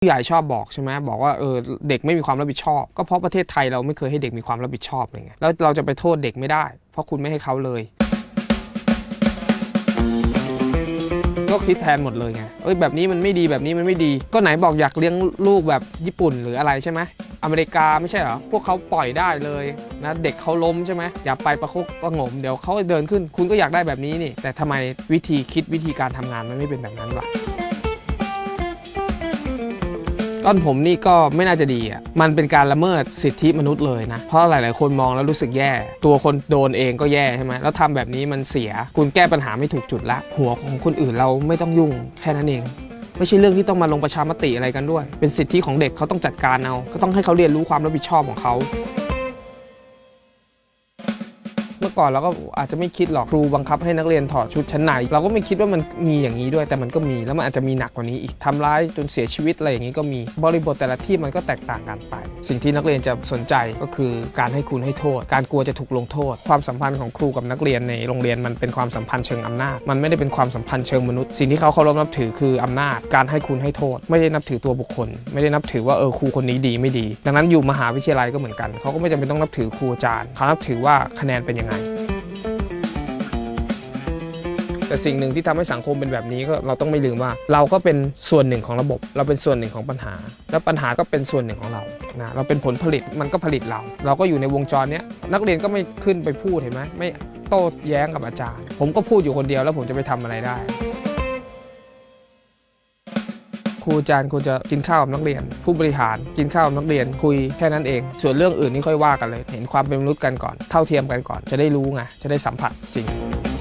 ผู้ใหญ่ชอบบอกใช่ไหมบอกว่าเด็กไม่มีความรับผิดชอบก็เพราะประเทศไทยเราไม่เคยให้เด็กมีความรับผิดชอบเลยไงแล้วเราจะไปโทษเด็กไม่ได้เพราะคุณไม่ให้เขาเลยก็คิดแทนหมดเลยไงแบบนี้มันไม่ดีแบบนี้มันไม่ดีก็ไหนบอกอยากเลี้ยงลูกแบบญี่ปุ่นหรืออะไรใช่ไหมอเมริกาไม่ใช่เหรอพวกเขาปล่อยได้เลยนะเด็กเขาล้มใช่ไหมอย่าไปประคบประงมเดี๋ยวเขาเดินขึ้นคุณก็อยากได้แบบนี้นี่แต่ทำไมวิธีคิดวิธีการทำงานมันไม่เป็นแบบนั้นวะตอนผมนี่ก็ไม่น่าจะดีอ่ะมันเป็นการละเมิดสิทธิมนุษย์เลยนะเพราะหลายๆคนมองแล้วรู้สึกแย่ตัวคนโดนเองก็แย่ใช่ไหมแล้วทำแบบนี้มันเสียคุณแก้ปัญหาไม่ถูกจุดละหัวของคนอื่นเราไม่ต้องยุ่งแค่นั้นเองไม่ใช่เรื่องที่ต้องมาลงประชามติอะไรกันด้วยเป็นสิทธิของเด็กเขาต้องจัดการเอาก็ต้องให้เขาเรียนรู้ความรับผิดชอบของเขาเมื่อก่อนเราก็อาจจะไม่คิดหรอกครูบังคับให้นักเรียนถอดชุดชั้นในเราก็ไม่คิดว่ามันมีอย่างนี้ด้วยแต่มันก็มีแล้วมันอาจจะมีหนักกว่านี้อีกทำร้ายจนเสียชีวิตอะไรอย่างนี้ก็มีบริบทแต่ละที่มันก็แตกต่างกันไปสิ่งที่นักเรียนจะสนใจก็คือการให้คุณให้โทษการกลัวจะถูกลงโทษความสัมพันธ์ของครูกับนักเรียนในโรงเรียนมันเป็นความสัมพันธ์เชิงอำนาจมันไม่ได้เป็นความสัมพันธ์เชิงมนุษย์สิ่งที่เขาเคารพนับถือคืออำนาจการให้คุณให้โทษไม่ได้นับถือตัวบุคคลไม่ได้นับถือว่าครูคนนี้ดีไม่ดีดังนั้นอยู่มหาวิทยาลัยก็เหมือนกันเขาก็ไม่จำเป็นต้องนับถือครูอาจารย์เขานับถือว่าคะแนนเป็นยังไงแต่สิ่งหนึ่งที่ทำให้สังคมเป็นแบบนี้ก็เราต้องไม่ลืมว่าเราก็เป็นส่วนหนึ่งของระบบเราเป็นส่วนหนึ่งของปัญหาแล้วปัญหาก็เป็นส่วนหนึ่งของเรานะเราเป็นผลผลิตมันก็ผลิตเราก็อยู่ในวงจรนี้นักเรียนก็ไม่ขึ้นไปพูดเห็นไหมไม่โต้แย้งกับอาจารย์ผมก็พูดอยู่คนเดียวแล้วผมจะไปทำอะไรได้ครูอาจารย์ควรจะกินข้าวกับนักเรียนผู้บริหารกินข้าวกับนักเรียนคุยแค่นั้นเองส่วนเรื่องอื่นนี่ค่อยว่ากันเลยเห็นความเป็นมนุษย์กันก่อนเท่าเทียมกันก่อนจะได้รู้ไงจะได้สัมผัสจริง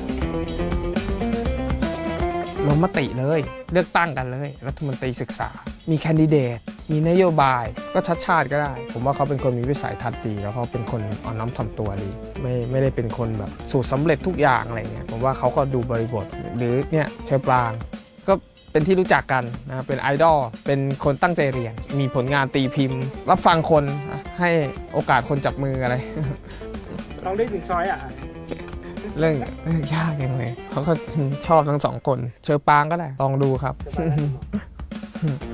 ลงมติเลยเลือกตั้งกันเลยรัฐมนตรีศึกษามีแคนดิเดตมีนโยบายก็ชัดชาติก็ได้ผมว่าเขาเป็นคนมีวิสัยทัศน์ดีแล้วเขาเป็นคนอ่อนน้อมถ่อมตัวดีไม่ได้เป็นคนแบบสูตรสำเร็จทุกอย่างอะไรเงี้ยผมว่าเขาก็ดูบริบทหรือเนี่ยเชอปรางก็เป็นที่รู้จักกันนะเป็นไอดอลเป็นคนตั้งใจเรียนมีผลงานตีพิมพ์รับฟังคนให้โอกาสคนจับมืออะไรลองได้ถึงซอยอ่ะเรื่องยากยังเลยเขาก็ชอบทั้งสองคนเชอปางก็ได้ลองดูครับ